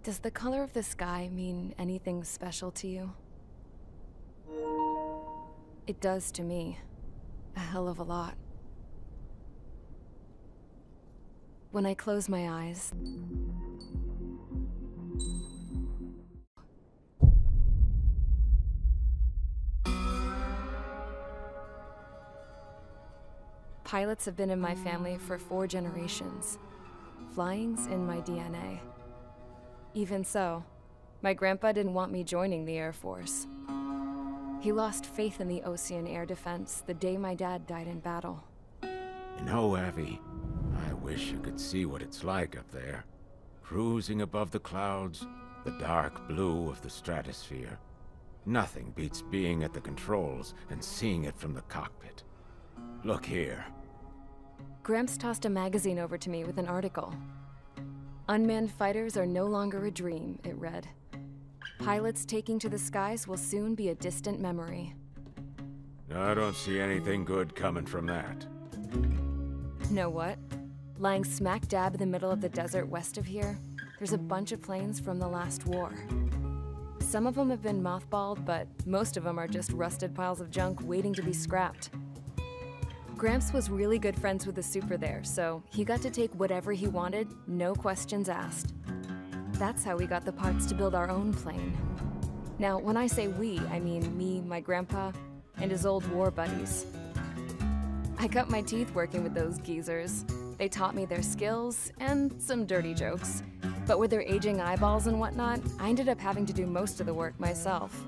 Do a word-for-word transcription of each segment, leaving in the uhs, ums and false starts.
Does the color of the sky mean anything special to you? It does to me. A hell of a lot. When I close my eyes, pilots have been in my family for four generations. Flying's in my D N A. Even so, my grandpa didn't want me joining the Air Force. He lost faith in the Osean air defense the day my dad died in battle. You know, Abby, I wish you could see what it's like up there. Cruising above the clouds, the dark blue of the stratosphere. Nothing beats being at the controls and seeing it from the cockpit. Look here. Gramps tossed a magazine over to me with an article. Unmanned fighters are no longer a dream, it read. Pilots taking to the skies will soon be a distant memory. I don't see anything good coming from that. Know what? Lying smack dab in the middle of the desert west of here, there's a bunch of planes from the last war. Some of them have been mothballed, but most of them are just rusted piles of junk waiting to be scrapped. Gramps was really good friends with the super there, so he got to take whatever he wanted, no questions asked. That's how we got the parts to build our own plane. Now, when I say we, I mean me, my grandpa, and his old war buddies. I cut my teeth working with those geezers. They taught me their skills, and some dirty jokes. But with their aging eyeballs and whatnot, I ended up having to do most of the work myself.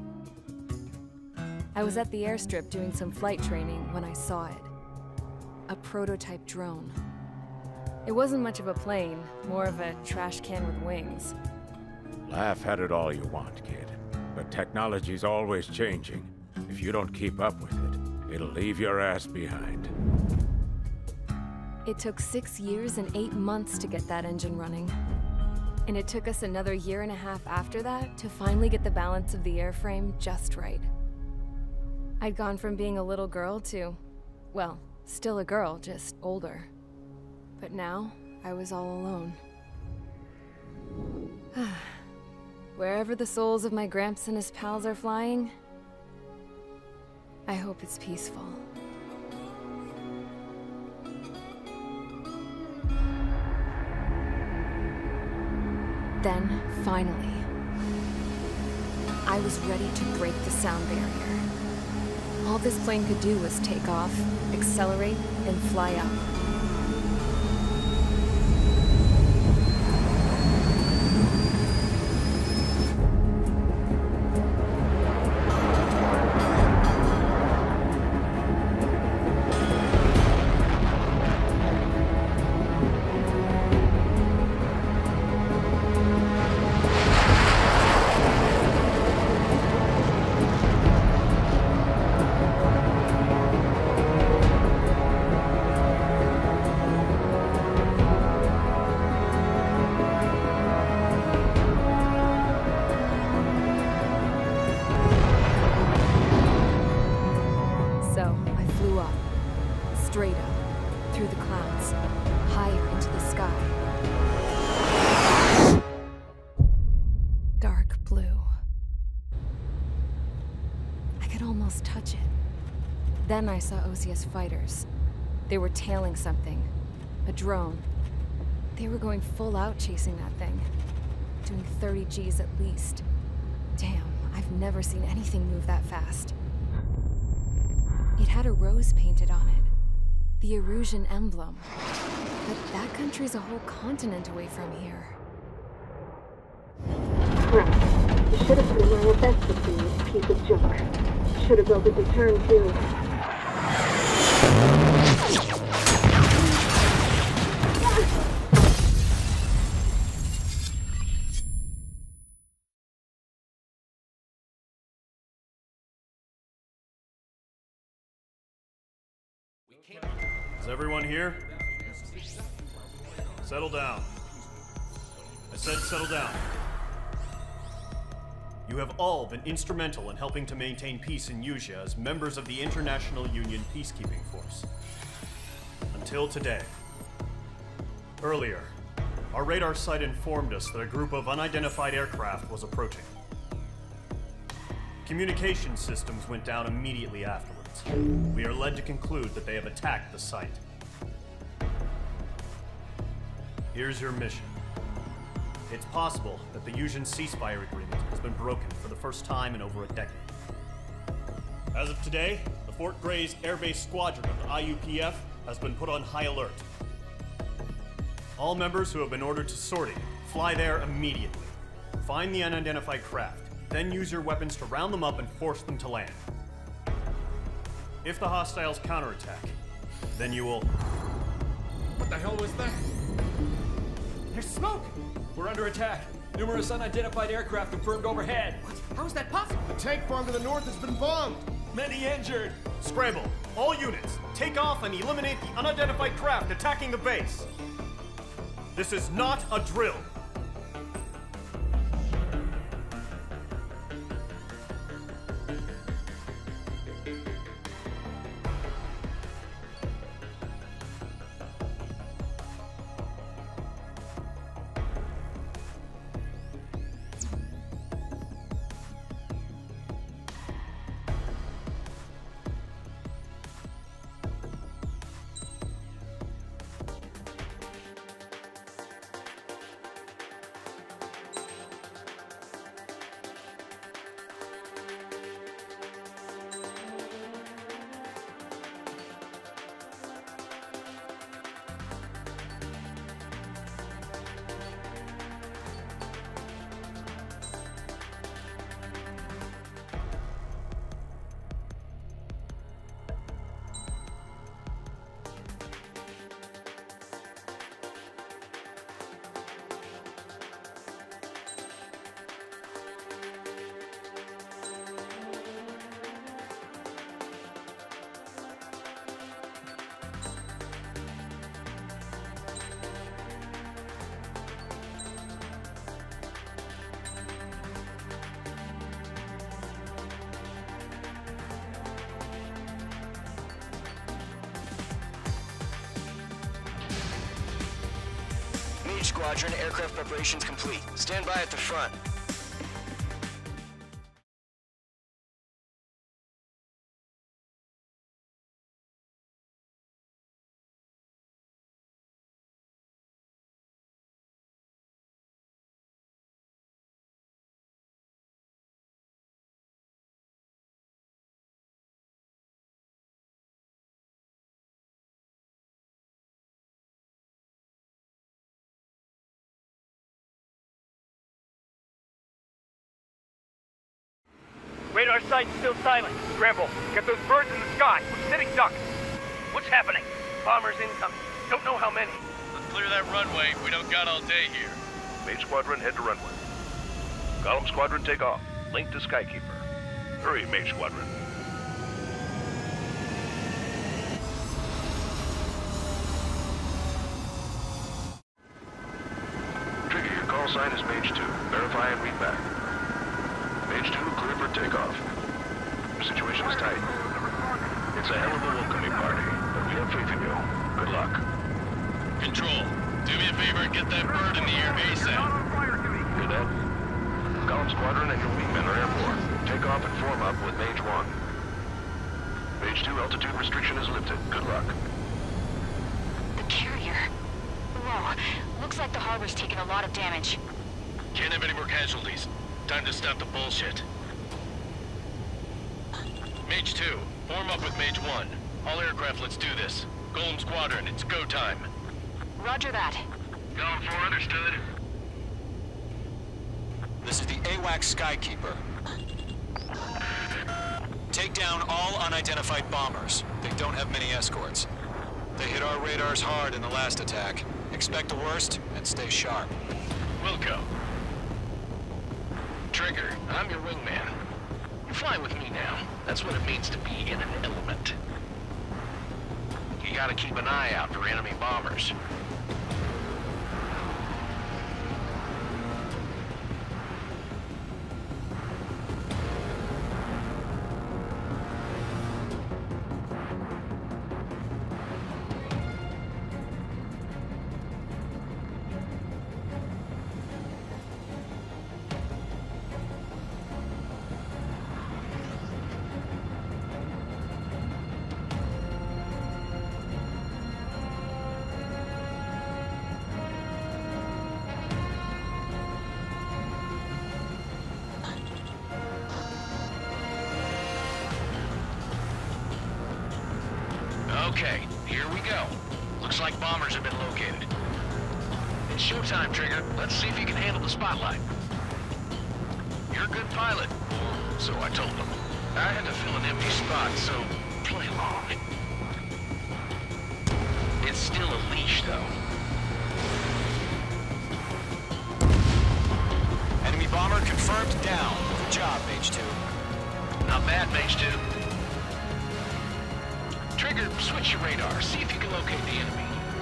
I was at the airstrip doing some flight training when I saw it. A prototype drone. It wasn't much of a plane, more of a trash can with wings. Laugh at it all you want, kid. But technology's always changing. If you don't keep up with it, it'll leave your ass behind. It took six years and eight months to get that engine running. And it took us another year and a half after that to finally get the balance of the airframe just right. I'd gone from being a little girl to, well, still a girl, just older. But now, I was all alone. Wherever the souls of my Gramps and his pals are flying, I hope it's peaceful. Then, finally, I was ready to break the sound barrier. All this plane could do was take off, accelerate, and fly up. Straight up, through the clouds, higher into the sky. Dark blue. I could almost touch it. Then I saw Osea's fighters. They were tailing something. A drone. They were going full out chasing that thing. Doing thirty G's at least. Damn, I've never seen anything move that fast. It had a rose painted on it. The Erusian emblem. But that country's a whole continent away from here. Right. You should have been my best with this piece of junk. Should have built a return too. Is everyone here? Settle down. I said settle down. You have all been instrumental in helping to maintain peace in Usea as members of the International Union Peacekeeping Force. Until today. Earlier, Our radar site informed us that a group of unidentified aircraft was approaching. Communication systems went down immediately afterwards. We are led to conclude that they have attacked the site. Here's your mission. It's possible that the Yuuzhan ceasefire agreement has been broken for the first time in over a decade. As of today, the Fort Grays Air Base Squadron of the I U P F has been put on high alert. All members who have been ordered to sortie, fly there immediately. Find the unidentified craft, then use your weapons to round them up and force them to land. If the hostiles counterattack, then you will... What the hell was that? There's smoke! We're under attack. Numerous unidentified aircraft confirmed overhead. What? How is that possible? The tank farm to the north has been bombed! Many injured. Scramble! All units, take off and eliminate the unidentified craft attacking the base! This is not a drill! Squadron, aircraft preparations complete. Stand by at the front. Radar site's still silent. Scramble. Get those birds in the sky. We're sitting ducks. What's happening? Bombers incoming. Don't know how many. Let's clear that runway. We don't got all day here. Mage Squadron, head to runway. Golem Squadron, take off. Link to Skykeeper. Hurry, Mage Squadron. Trigger, your call sign is Mage two. Verify and read back. Mage two, clear for takeoff. Your situation is tight. It's a hell of a welcoming party, but we have faith in you. Good luck. Control, do me a favor and get that bird in the air ASAP. Good, Ed. Golem Squadron and your wingmen are airborne. Take off and form up with Mage one. Mage two, altitude restriction is lifted. Good luck. The carrier. Whoa. Looks like the harbor's taken a lot of damage. Can't have any more casualties. Time to stop the bullshit. Mage two, form up with Mage one. All aircraft, let's do this. Golem Squadron, it's go time. Roger that. Golem four, understood. This is the AWACS Skykeeper. Take down all unidentified bombers. They don't have many escorts. They hit our radars hard in the last attack. Expect the worst and stay sharp. Wilco. Trigger, I'm your wingman. You fly with me now. That's what it means to be in an element. You gotta keep an eye out for enemy bombers. Okay, here we go. Looks like bombers have been located. It's showtime, Trigger. Let's see if you can handle the spotlight. You're a good pilot, or so I told them. I had to fill an empty spot, so play along. It's still a leash, though. Enemy bomber confirmed down. Good job, Mage two. Not bad, Mage two. Trigger, switch your radar. See if you can locate the enemy.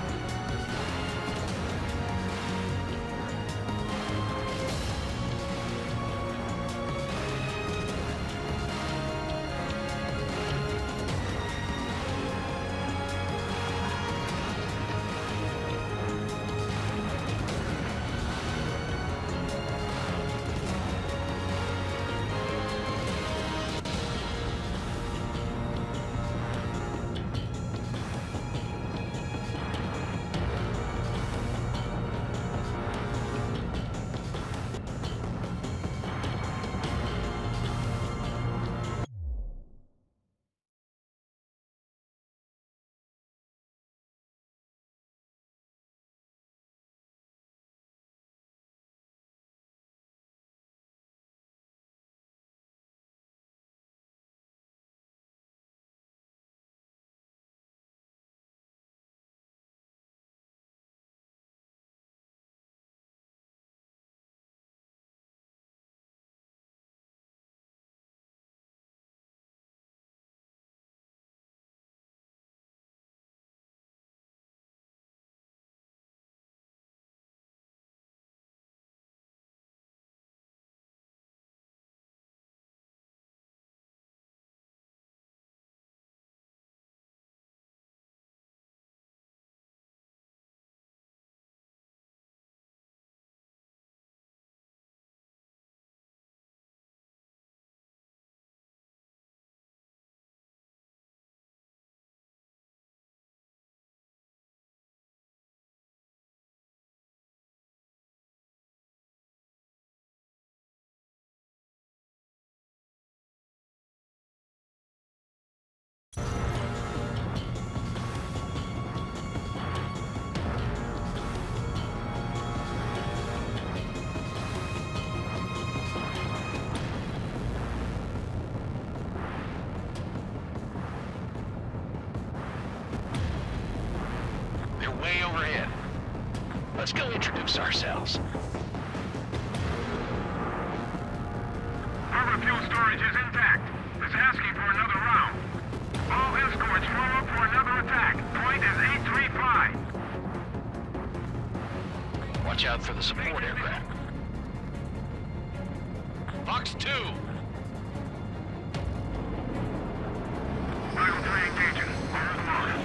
Way overhead. Let's go introduce ourselves. Our fuel storage is intact. It's asking for another round. All escorts form up for another attack. Point is eight three five. Watch out for the support aircraft. Fox two. Vital three engaging. Hold on.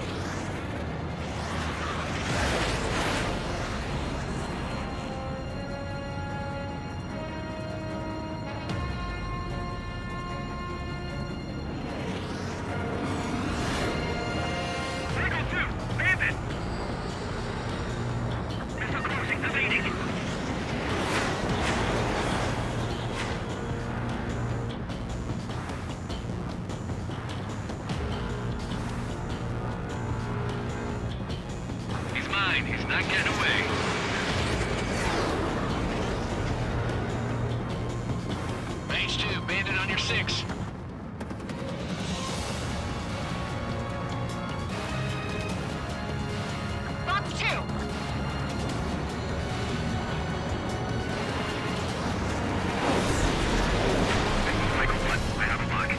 He's not getting away. Mage two, bandit on your six. Fox two. I have a lock.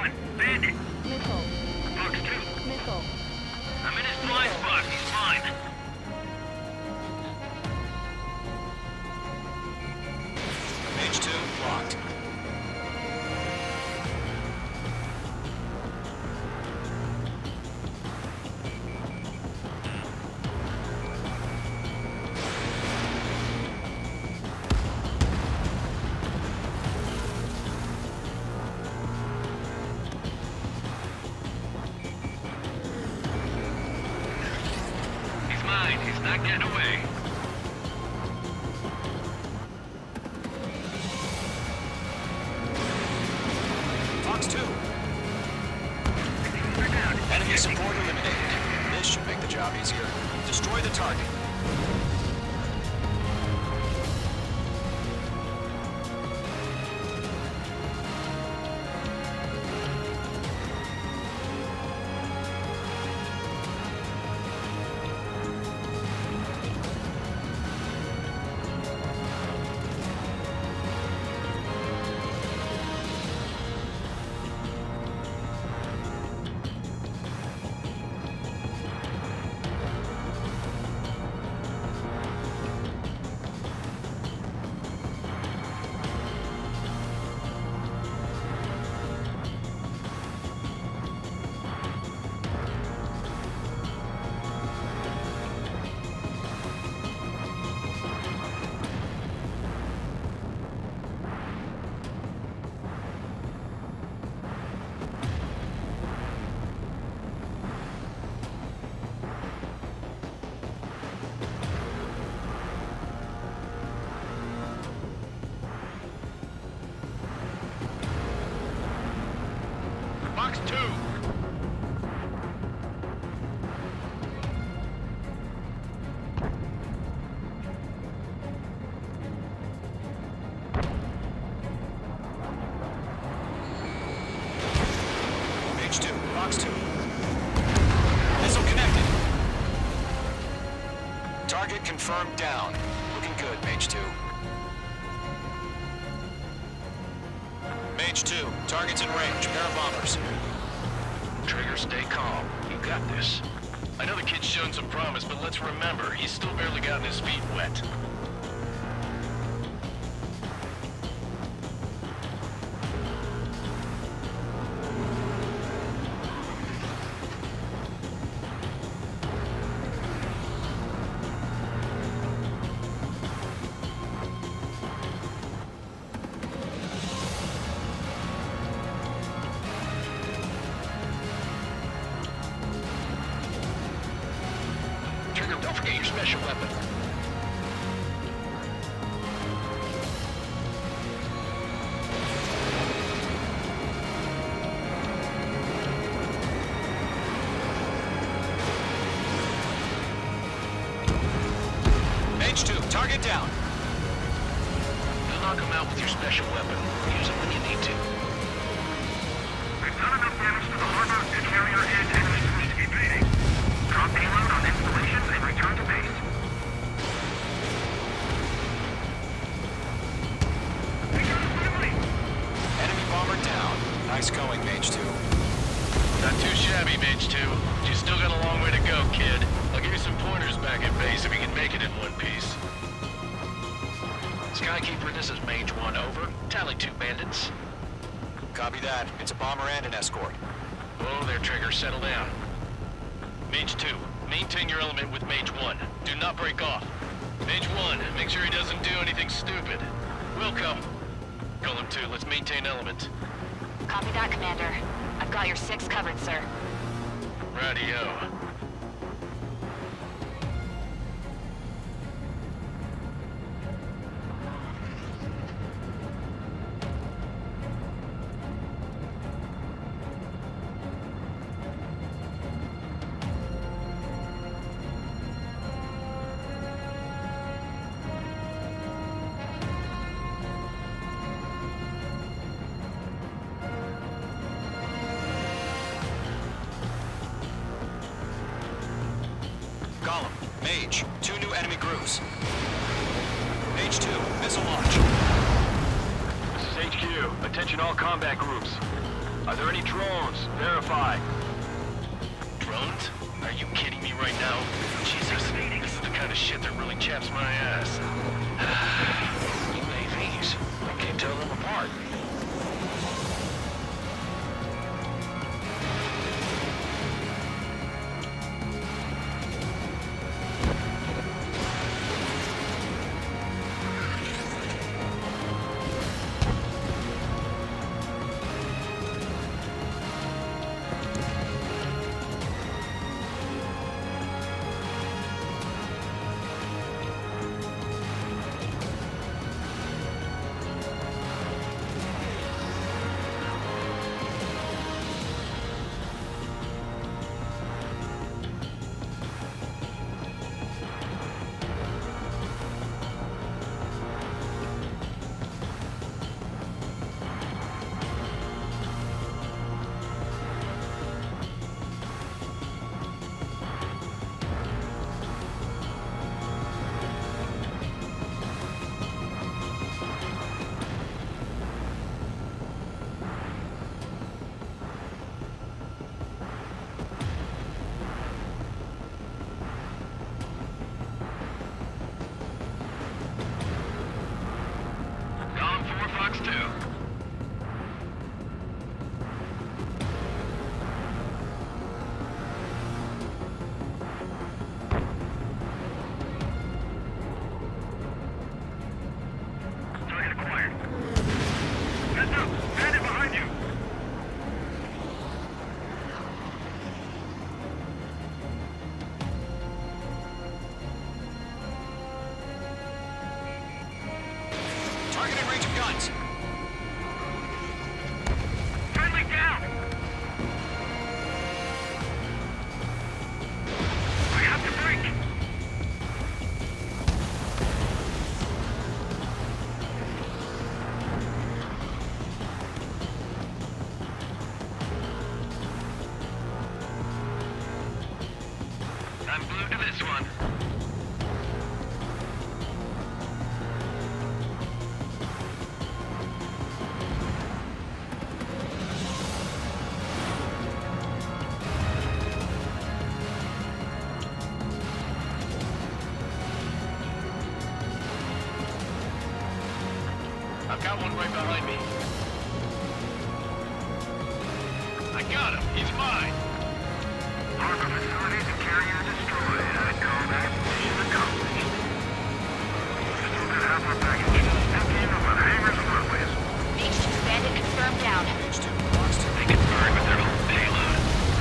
one. Bandit. Missile. Fox two. Missile. I'm in his blind spot. He's fine. Mage two, locked. He's mine. He's not getting away. Fox two. Enemy support eliminated. This should make the job easier. Destroy the target. Fox two. Mage two, Fox two. Missile connected. Target confirmed down. Looking good, Mage two. Mage two, target's in range. Pair of bombers. Trigger, stay calm. You got this. I know the kid's shown some promise, but let's remember, he's still barely gotten his feet wet. Trigger, don't forget your special weapon. Mage two, target down. You'll knock him out with your special weapon. Use it when you need to. We've done enough damage to the harbor to carry our head enemies to escape bleeding. Drop payload on installations and return to base. We got a friendly! Enemy bomber down. Nice going, Mage two. Not too shabby, Mage two. You still got a long way to go, kid. I'll give you some pointers back at base if you can make it in one piece. Skykeeper, this is Mage one, over. Tally two bandits. Copy that. It's a bomber and an escort. Whoa there, Trigger. Settle down. Mage two, maintain your element with Mage one. Do not break off. Mage one, make sure he doesn't do anything stupid. We'll come. Golem two, let's maintain element. Copy that, Commander. I've got your six covered, sir. Radio. Golem, Mage, two new enemy groups. Mage two, missile launch. This is H Q. Attention all combat groups. Are there any drones? Verify. Drones? Are you kidding me right now? Jesus, this is the kind of shit that really chaps my ass. U A Vs. I can't tell them apart. Targeting range of guns. Friendly down! I have to break! I'm glued to this one. I've got one right behind me. I got him. He's mine. Harbor facilities and carrier destroyed. I call that mission accomplished. Still got half our package. Empty into what hangars to work with. H two bandit confirmed down. H two, box two. They get burned with their whole payload.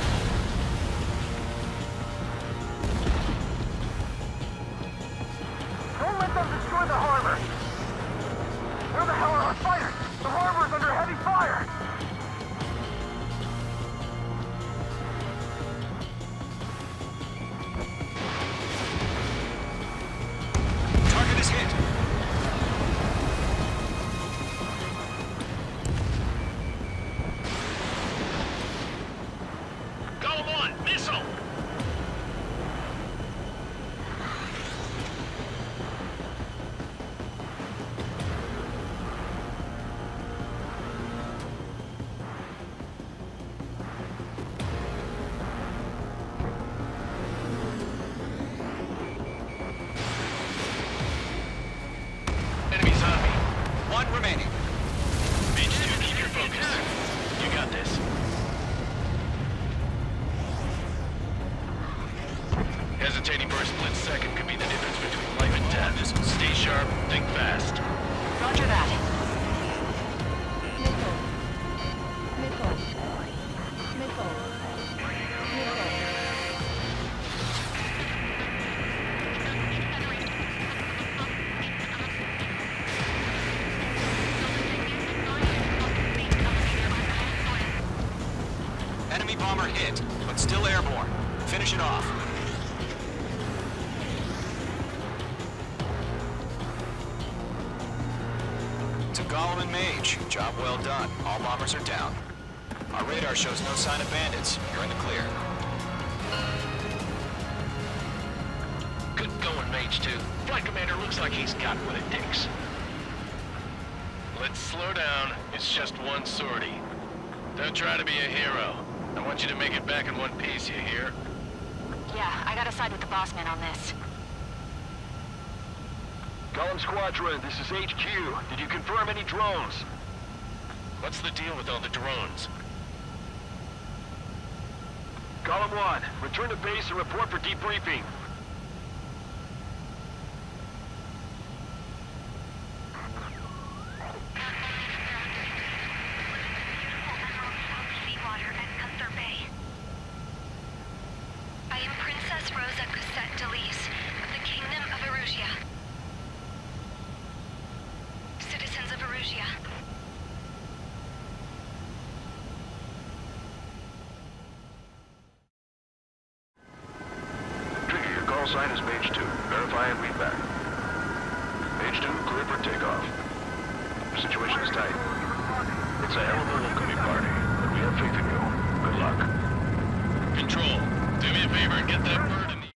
Don't let them destroy the harbor! Where the hell are our fighters? The harbor's under heavy fire! Target is hit. Golem one, missile! Enemies on me. One remaining. Mage two, keep your focus. You got this. Hesitating for a split second could be the difference between life and death. Stay sharp, think fast. Roger that. Enemy bomber hit, but still airborne. Finish it off. To Golem and Mage, job well done. All bombers are down. Our radar shows no sign of bandits. You're in the clear. Good going, Mage two. Flight commander looks like he's got what it takes. Let's slow down. It's just one sortie. Don't try to be a hero. I want you to make it back in one piece, you hear? Yeah, I gotta side with the boss man on this. Column Squadron, this is H Q. Did you confirm any drones? What's the deal with all the drones? Column one, return to base and report for debriefing. Seawater at Gunther Bay. I am Princess Rosa Cosette Delise of the Kingdom of Erusia. Citizens of Erusia. Trigger, your call sign is Mage two. Verify and read back. Mage two, clear for takeoff. The situation is tight. It's a hell of a welcoming party, but we have faith in you. Good luck. Control, do me a favor and get that bird in the...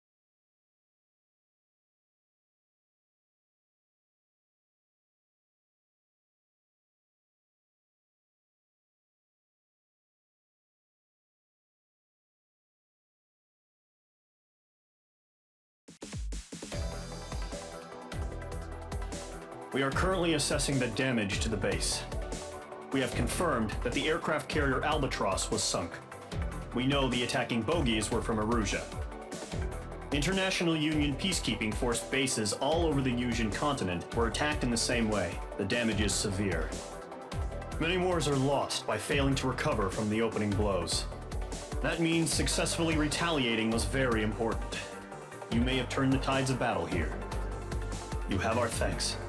We are currently assessing the damage to the base. We have confirmed that the aircraft carrier Albatross was sunk. We know the attacking bogies were from Erusia. International Union peacekeeping force bases all over the Yusian continent were attacked in the same way. The damage is severe. Many wars are lost by failing to recover from the opening blows. That means successfully retaliating was very important. You may have turned the tides of battle here. You have our thanks.